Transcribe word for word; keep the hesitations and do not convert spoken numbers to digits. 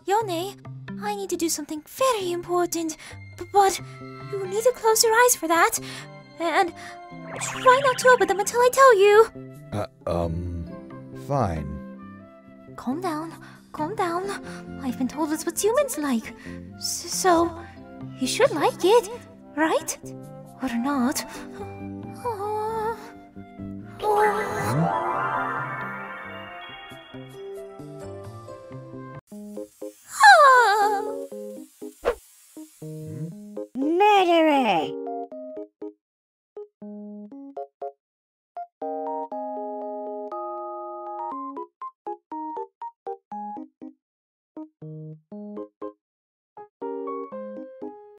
Yone, I need to do something very important, b but you need to close your eyes for that, and try not to open them until I tell you. Uh, um, fine. Calm down, calm down. I've been told it's what humans like, S so you should like it, right? Or not. Hmm?